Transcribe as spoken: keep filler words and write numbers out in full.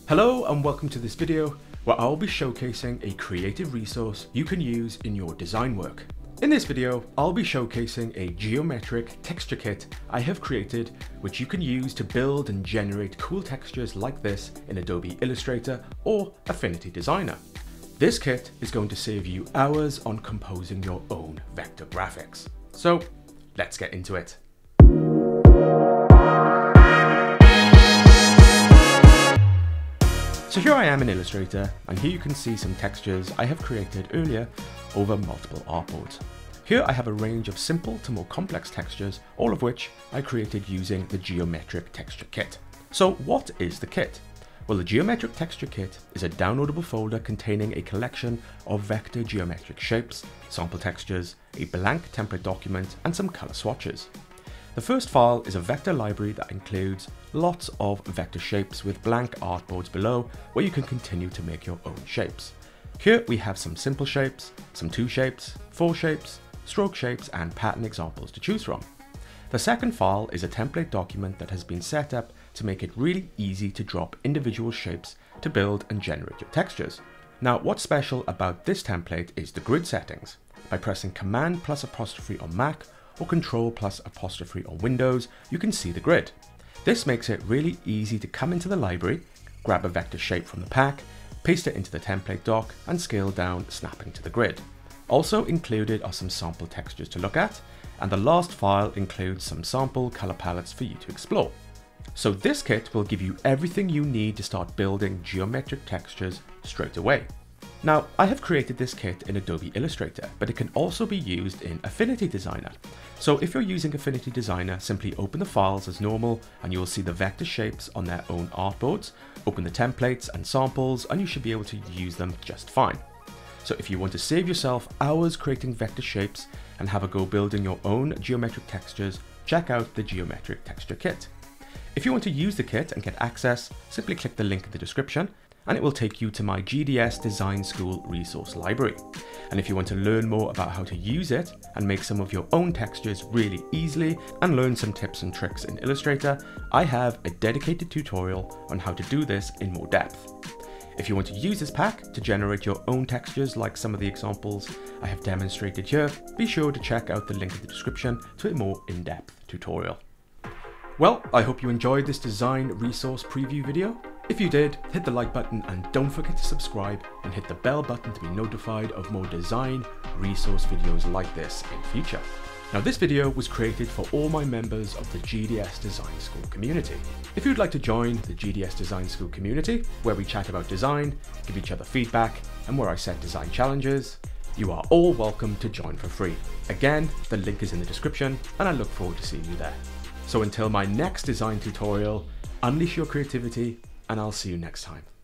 Hello and welcome to this video where I'll be showcasing a creative resource you can use in your design work. In this video, I'll be showcasing a geometric texture kit I have created which you can use to build and generate cool textures like this in Adobe Illustrator or Affinity Designer. This kit is going to save you hours on composing your own vector graphics. So let's get into it. So here I am in Illustrator, and here you can see some textures I have created earlier over multiple artboards. Here I have a range of simple to more complex textures, all of which I created using the Geometric Texture Kit. So what is the kit? Well, the Geometric Texture Kit is a downloadable folder containing a collection of vector geometric shapes, sample textures, a blank template document, and some color swatches. The first file is a vector library that includes lots of vector shapes with blank artboards below where you can continue to make your own shapes. Here we have some simple shapes, some two shapes, four shapes, stroke shapes, and pattern examples to choose from. The second file is a template document that has been set up to make it really easy to drop individual shapes to build and generate your textures. Now, what's special about this template is the grid settings. By pressing Command plus apostrophe on Mac or Control plus apostrophe on Windows, you can see the grid. This makes it really easy to come into the library, grab a vector shape from the pack, paste it into the template doc, and scale down, snapping to the grid. Also included are some sample textures to look at, and the last file includes some sample color palettes for you to explore. So this kit will give you everything you need to start building geometric textures straight away. Now, I have created this kit in Adobe Illustrator, but it can also be used in Affinity Designer. So if you're using Affinity Designer, simply open the files as normal and you will see the vector shapes on their own artboards. Open the templates and samples and you should be able to use them just fine. So if you want to save yourself hours creating vector shapes and have a go building your own geometric textures, check out the Geometric Texture Kit. If you want to use the kit and get access, simply click the link in the description and it will take you to my G D S Design School resource library. And if you want to learn more about how to use it and make some of your own textures really easily and learn some tips and tricks in Illustrator, I have a dedicated tutorial on how to do this in more depth. If you want to use this pack to generate your own textures like some of the examples I have demonstrated here, be sure to check out the link in the description to a more in-depth tutorial. Well, I hope you enjoyed this design resource preview video. If you did, hit the like button and don't forget to subscribe and hit the bell button to be notified of more design resource videos like this in future. Now, this video was created for all my members of the G D S Design School community. If you'd like to join the G D S Design School community, where we chat about design, give each other feedback, and where I set design challenges, you are all welcome to join for free. Again, the link is in the description, and I look forward to seeing you there. So until my next design tutorial, unleash your creativity, and I'll see you next time.